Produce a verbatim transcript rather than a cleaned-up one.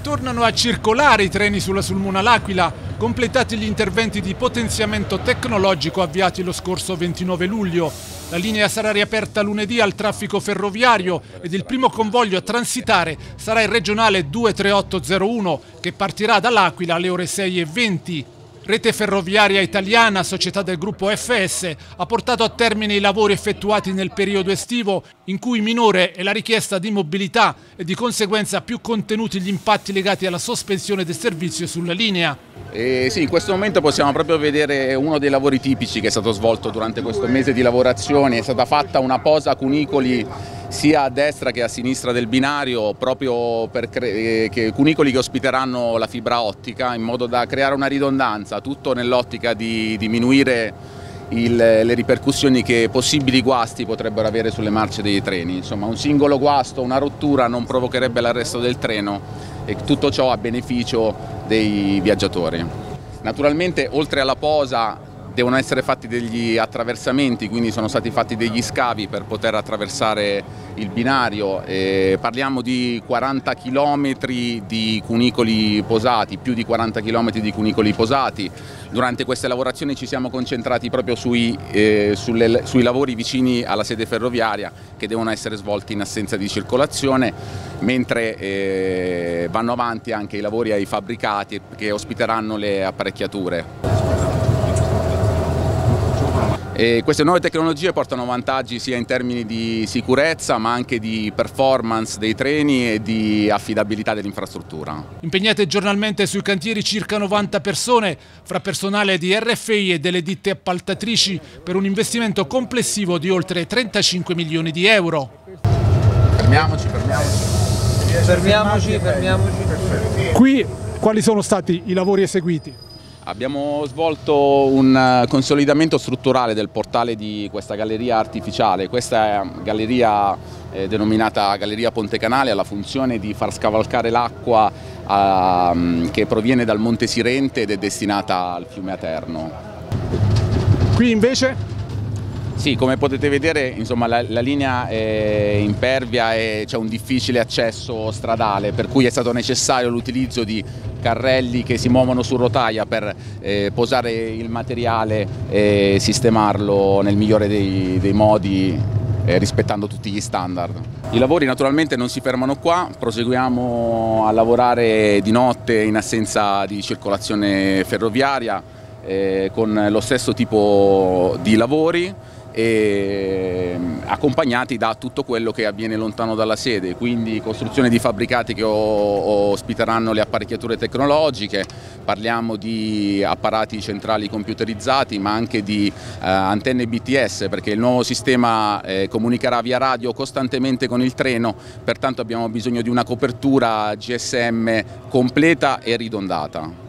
Tornano a circolare i treni sulla Sulmona-L'Aquila, completati gli interventi di potenziamento tecnologico avviati lo scorso ventinove luglio. La linea sarà riaperta lunedì al traffico ferroviario ed il primo convoglio a transitare sarà il regionale due tre otto zero uno che partirà dall'Aquila alle ore sei e venti. Rete Ferroviaria Italiana, società del gruppo F S, ha portato a termine i lavori effettuati nel periodo estivo, in cui minore è la richiesta di mobilità e di conseguenza più contenuti gli impatti legati alla sospensione del servizio sulla linea. Eh sì, in questo momento possiamo proprio vedere uno dei lavori tipici che è stato svolto durante questo mese di lavorazioni. È stata fatta una posa cunicoli sia a destra che a sinistra del binario, proprio per che, cunicoli che ospiteranno la fibra ottica, in modo da creare una ridondanza, tutto nell'ottica di diminuire il, le ripercussioni che possibili guasti potrebbero avere sulle marce dei treni. Insomma, un singolo guasto, una rottura non provocherebbe l'arresto del treno e tutto ciò a beneficio dei viaggiatori. Naturalmente, oltre alla posa, devono essere fatti degli attraversamenti, quindi sono stati fatti degli scavi per poter attraversare il binario. E parliamo di quaranta chilometri di cunicoli posati, più di quaranta chilometri di cunicoli posati. Durante queste lavorazioni ci siamo concentrati proprio sui, eh, sulle, sui lavori vicini alla sede ferroviaria, che devono essere svolti in assenza di circolazione, mentre eh, vanno avanti anche i lavori ai fabbricati che ospiteranno le apparecchiature. E queste nuove tecnologie portano vantaggi sia in termini di sicurezza ma anche di performance dei treni e di affidabilità dell'infrastruttura. Impegnate giornalmente sui cantieri circa novanta persone, fra personale di R F I e delle ditte appaltatrici, per un investimento complessivo di oltre trentacinque milioni di euro. Fermiamoci, fermiamoci. Fermiamoci, fermiamoci. Qui quali sono stati i lavori eseguiti? Abbiamo svolto un consolidamento strutturale del portale di questa galleria artificiale. Questa è galleria eh, denominata Galleria Ponte Canale, ha la funzione di far scavalcare l'acqua eh, che proviene dal Monte Sirente ed è destinata al fiume Aterno. Qui invece? Sì, come potete vedere, insomma, la, la linea è impervia e c'è un difficile accesso stradale, per cui è stato necessario l'utilizzo di carrelli che si muovono su rotaia per eh, posare il materiale e sistemarlo nel migliore dei, dei modi, eh, rispettando tutti gli standard. I lavori naturalmente non si fermano qua, proseguiamo a lavorare di notte in assenza di circolazione ferroviaria eh, con lo stesso tipo di lavori, e accompagnati da tutto quello che avviene lontano dalla sede, quindi costruzione di fabbricati che ospiteranno le apparecchiature tecnologiche. Parliamo di apparati centrali computerizzati ma anche di eh, antenne B T S, perché il nuovo sistema eh, comunicherà via radio costantemente con il treno, pertanto abbiamo bisogno di una copertura G S M completa e ridondata.